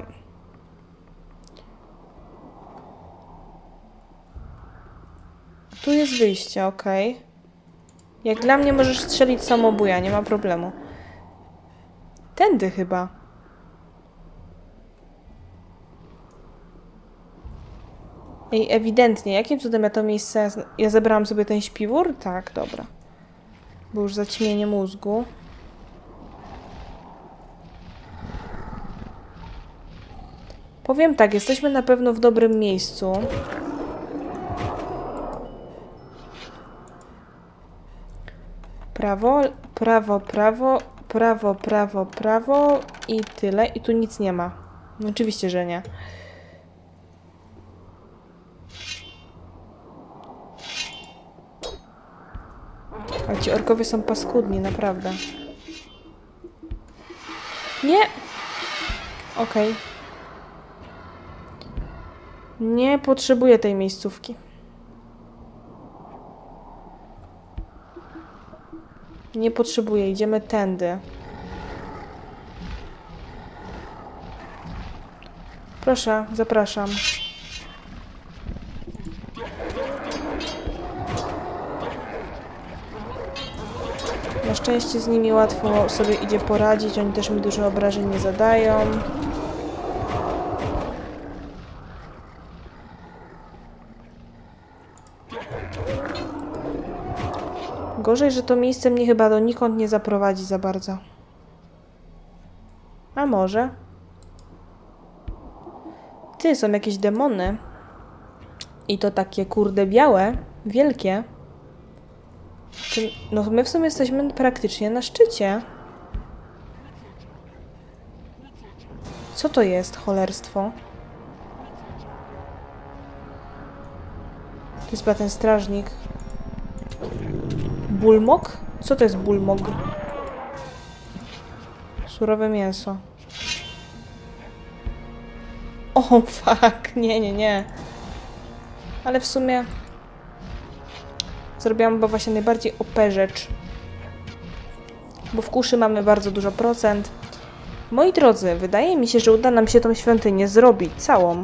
Tu jest wyjście, okej. Okay. Jak dla mnie możesz strzelić samobuja, nie ma problemu. Tędy chyba. Ej, ewidentnie. Jakim cudem ja to miejsce... Ja zebrałam sobie ten śpiwór? Tak, dobra. Było już zaćmienie mózgu. Powiem tak, jesteśmy na pewno w dobrym miejscu. Prawo, prawo, prawo, prawo, prawo, prawo i tyle. I tu nic nie ma. No, oczywiście, że nie. A ci orkowie są paskudni, naprawdę. Nie! Okej. Okay. Nie potrzebuję tej miejscówki. Nie potrzebuję, idziemy tędy. Proszę, zapraszam. Na szczęście z nimi łatwo sobie idzie poradzić, oni też mi dużo obrażeń nie zadają. Gorzej, że to miejsce mnie chyba donikąd nie zaprowadzi za bardzo. A może? Ty, są jakieś demony. I to takie kurde białe, wielkie. No my w sumie jesteśmy praktycznie na szczycie. Co to jest, cholerstwo? To jest chyba ten strażnik. Bulmok? Co to jest bulmok? Surowe mięso. O, fuck. Nie, nie, nie. Ale w sumie... Zrobiłam chyba właśnie najbardziej O P rzecz. Bo w kuszy mamy bardzo dużo procent. Moi drodzy, wydaje mi się, że uda nam się tą świątynię zrobić całą.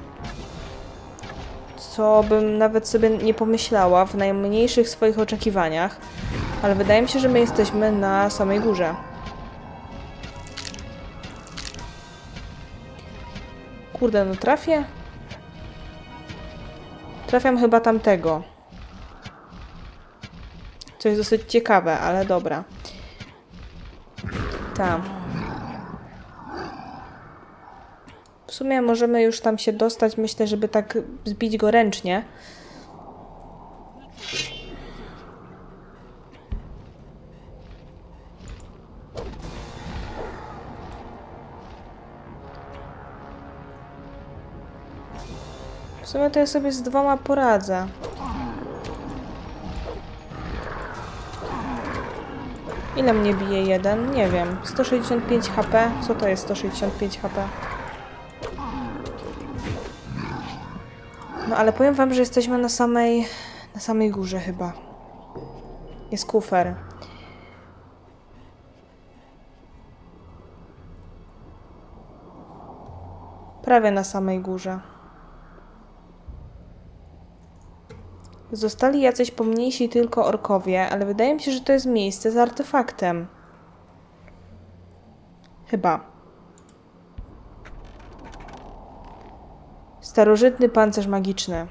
Co bym nawet sobie nie pomyślała w najmniejszych swoich oczekiwaniach. Ale wydaje mi się, że my jesteśmy na samej górze. Kurde, no trafię? Trafiam chyba tamtego. Co jest dosyć ciekawe, ale dobra. Tam. W sumie możemy już tam się dostać, myślę, żeby tak zbić go ręcznie. W sumie to ja sobie z dwoma poradzę. Ile mnie bije jeden? Nie wiem. sto sześćdziesiąt pięć H P? Co to jest sto sześćdziesiąt pięć H P? No ale powiem wam, że jesteśmy na samej... na samej górze chyba. Jest kufer. Prawie na samej górze. Zostali jacyś pomniejsi tylko orkowie, ale wydaje mi się, że to jest miejsce z artefaktem. Chyba. Starożytny pancerz magiczny.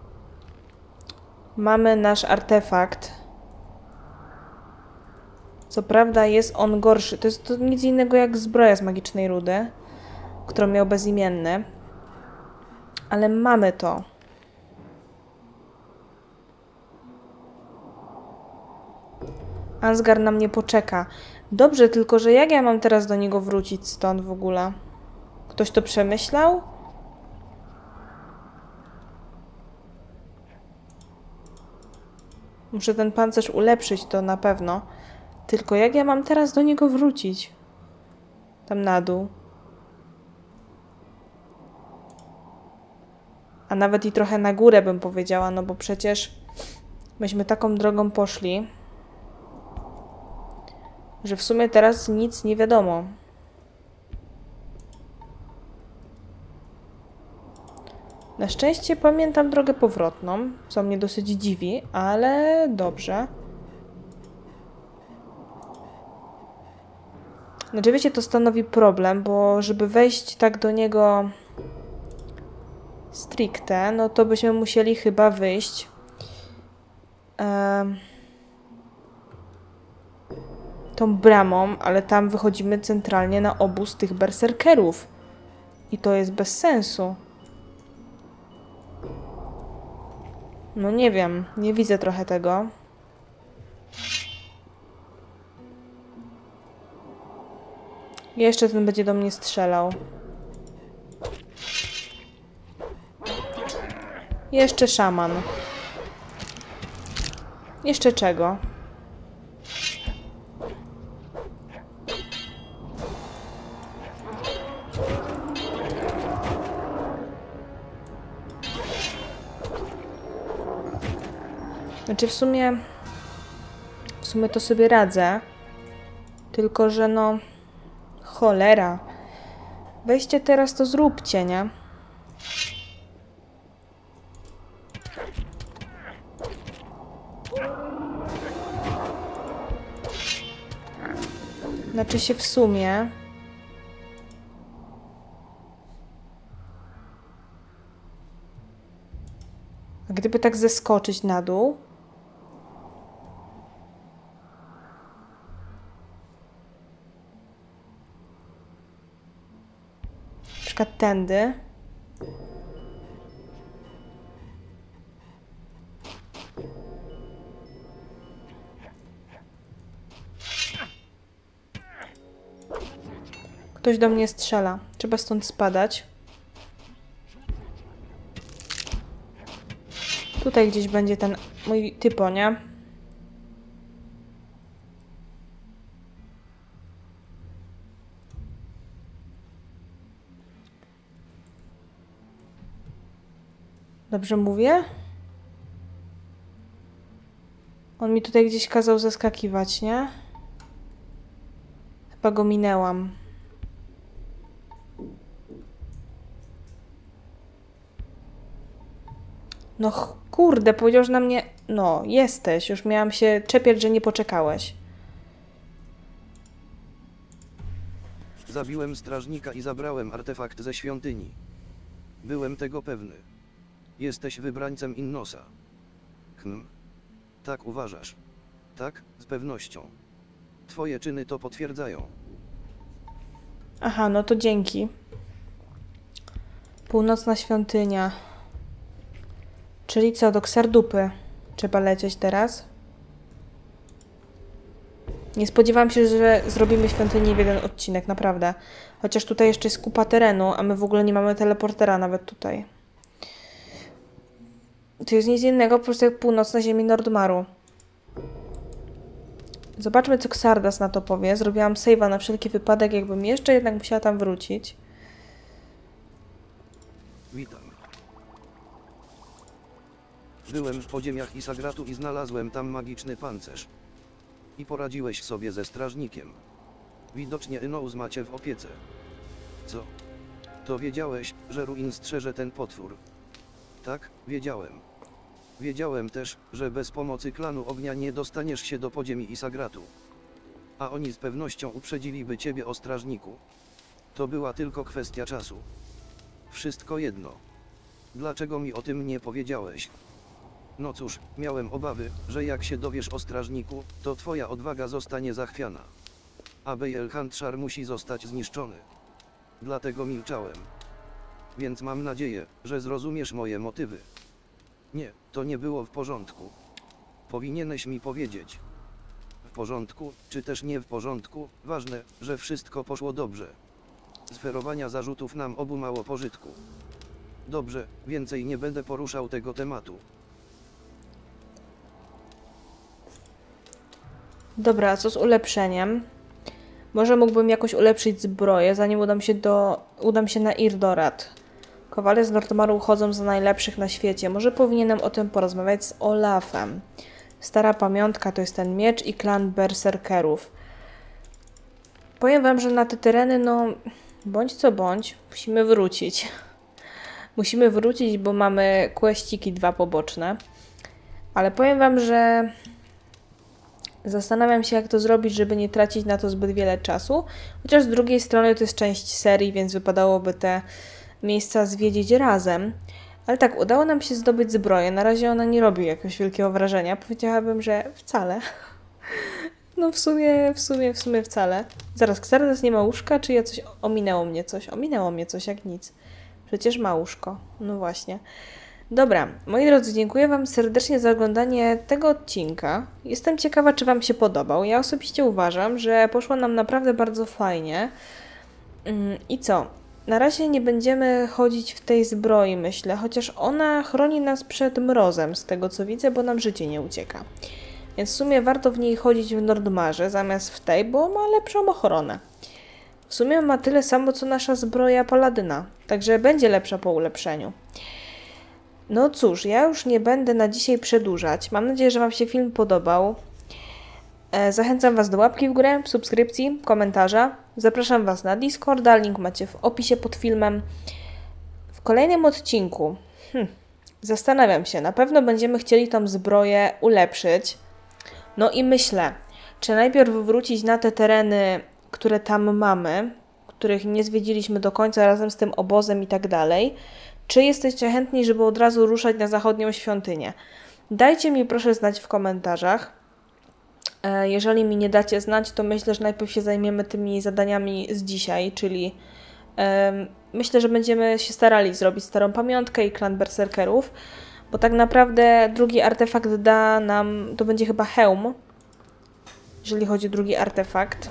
Mamy nasz artefakt. Co prawda jest on gorszy. To jest to nic innego jak zbroja z magicznej rudy, którą miał bezimienny. Ale mamy to. Ansgar na mnie poczeka. Dobrze, tylko że jak ja mam teraz do niego wrócić stąd w ogóle? Ktoś to przemyślał? Muszę ten pancerz ulepszyć, to na pewno. Tylko jak ja mam teraz do niego wrócić? Tam na dół. A nawet i trochę na górę bym powiedziała, no bo przecież myśmy taką drogą poszli, że w sumie teraz nic nie wiadomo. Na szczęście pamiętam drogę powrotną, co mnie dosyć dziwi, ale dobrze. Znaczy wiecie, to stanowi problem, bo żeby wejść tak do niego stricte, no to byśmy musieli chyba wyjść um, tą bramą, ale tam wychodzimy centralnie na obóz tych berserkerów. I to jest bez sensu. No nie wiem, nie widzę trochę tego. Jeszcze ten będzie do mnie strzelał. Jeszcze szaman. Jeszcze czego? Znaczy w sumie... W sumie to sobie radzę. Tylko, że no... Cholera. Weźcie teraz to zróbcie, nie? Znaczy się w sumie... A gdyby tak zeskoczyć na dół... Na przykład tędy. Ktoś do mnie strzela. Trzeba stąd spadać. Tutaj gdzieś będzie ten mój typo, nie? Dobrze mówię? On mi tutaj gdzieś kazał zaskakiwać, nie? Chyba go minęłam. No kurde, powiedział, że na mnie... No, jesteś. Już miałam się czepiać, że nie poczekałeś. Zabiłem strażnika i zabrałem artefakt ze świątyni. Byłem tego pewny. Jesteś wybrańcem Innosa. Hm. Tak uważasz. Tak, z pewnością. Twoje czyny to potwierdzają. Aha, no to dzięki. Północna świątynia. Czyli co, do Ksardupy trzeba lecieć teraz? Nie spodziewałam się, że zrobimy świątynię w jeden odcinek, naprawdę. Chociaż tutaj jeszcze jest kupa terenu, a my w ogóle nie mamy teleportera nawet tutaj. To jest nic innego po prostu jak północne ziemi Nordmaru. Zobaczmy, co Xardas na to powie. Zrobiłam save'a na wszelki wypadek, jakbym jeszcze jednak musiała tam wrócić. Witam. Byłem w podziemiach Isagratu i znalazłem tam magiczny pancerz. I poradziłeś sobie ze strażnikiem. Widocznie Inous macie w opiece. Co? To wiedziałeś, że Ruin strzeże ten potwór? Tak, wiedziałem. Wiedziałem też, że bez pomocy klanu ognia nie dostaniesz się do podziemi Isagratu. A oni z pewnością uprzedziliby ciebie o strażniku. To była tylko kwestia czasu. Wszystko jedno. Dlaczego mi o tym nie powiedziałeś? No cóż, miałem obawy, że jak się dowiesz o strażniku, to twoja odwaga zostanie zachwiana. A Bale Handshar musi zostać zniszczony. Dlatego milczałem. Więc mam nadzieję, że zrozumiesz moje motywy. Nie, to nie było w porządku. Powinieneś mi powiedzieć. W porządku, czy też nie w porządku, ważne, że wszystko poszło dobrze. Sferowania zarzutów nam obu mało pożytku. Dobrze, więcej nie będę poruszał tego tematu. Dobra, a co z ulepszeniem? Może mógłbym jakoś ulepszyć zbroję, zanim udam się do... udam się na Irdorat. Kowale z Nordmaru uchodzą za najlepszych na świecie. Może powinienem o tym porozmawiać z Olafem. Stara pamiątka to jest ten miecz i klan berserkerów. Powiem wam, że na te tereny, no... bądź co bądź, musimy wrócić. Musimy wrócić, bo mamy questyki dwa poboczne. Ale powiem wam, że... zastanawiam się, jak to zrobić, żeby nie tracić na to zbyt wiele czasu. Chociaż z drugiej strony to jest część serii, więc wypadałoby te miejsca zwiedzić razem. Ale tak, udało nam się zdobyć zbroję. Na razie ona nie robi jakiegoś wielkiego wrażenia. Powiedziałabym, że wcale. No w sumie, w sumie, w sumie wcale. Zaraz, Xardas nie ma łóżka, czy ja coś... Ominęło mnie coś? Ominęło mnie coś, jak nic. Przecież ma łóżko. No właśnie. Dobra, moi drodzy, dziękuję wam serdecznie za oglądanie tego odcinka. Jestem ciekawa, czy wam się podobał. Ja osobiście uważam, że poszło nam naprawdę bardzo fajnie. I co? Na razie nie będziemy chodzić w tej zbroi, myślę, chociaż ona chroni nas przed mrozem, z tego co widzę, bo nam życie nie ucieka. Więc w sumie warto w niej chodzić w Nordmarze zamiast w tej, bo ma lepszą ochronę. W sumie ma tyle samo, co nasza zbroja paladyna, także będzie lepsza po ulepszeniu. No cóż, ja już nie będę na dzisiaj przedłużać. Mam nadzieję, że wam się film podobał. Zachęcam was do łapki w górę, subskrypcji, komentarza. Zapraszam was na Discorda, link macie w opisie pod filmem. W kolejnym odcinku hmm, zastanawiam się, na pewno będziemy chcieli tą zbroję ulepszyć. No i myślę, czy najpierw wrócić na te tereny, które tam mamy, których nie zwiedziliśmy do końca razem z tym obozem i tak dalej. Czy jesteście chętni, żeby od razu ruszać na zachodnią świątynię? Dajcie mi proszę znać w komentarzach. Jeżeli mi nie dacie znać, to myślę, że najpierw się zajmiemy tymi zadaniami z dzisiaj, czyli um, myślę, że będziemy się starali zrobić starą pamiątkę i klan berserkerów, bo tak naprawdę drugi artefakt da nam, to będzie chyba hełm, jeżeli chodzi o drugi artefakt.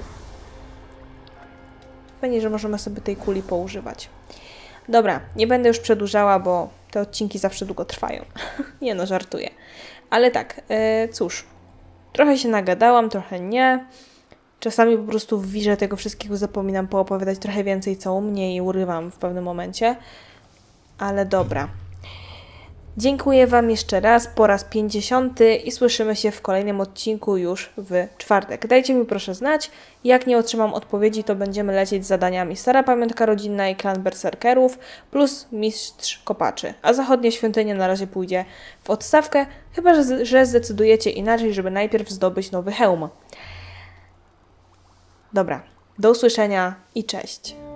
Fajnie, że możemy sobie tej kuli poużywać. Dobra, nie będę już przedłużała, bo te odcinki zawsze długo trwają. Nie no, żartuję. Ale tak, yy, cóż, trochę się nagadałam, trochę nie. Czasami po prostu w wirze tego wszystkiego zapominam poopowiadać trochę więcej, co u mnie i urywam w pewnym momencie. Ale dobra. Dziękuję wam jeszcze raz po raz pięćdziesiąty i słyszymy się w kolejnym odcinku już w czwartek. Dajcie mi proszę znać, jak nie otrzymam odpowiedzi, to będziemy lecieć z zadaniami Stara Pamiątka Rodzinna i Klan Berserkerów plus Mistrz Kopaczy. A zachodnia świątynia na razie pójdzie w odstawkę, chyba że zdecydujecie inaczej, żeby najpierw zdobyć nowy hełm. Dobra, do usłyszenia i cześć.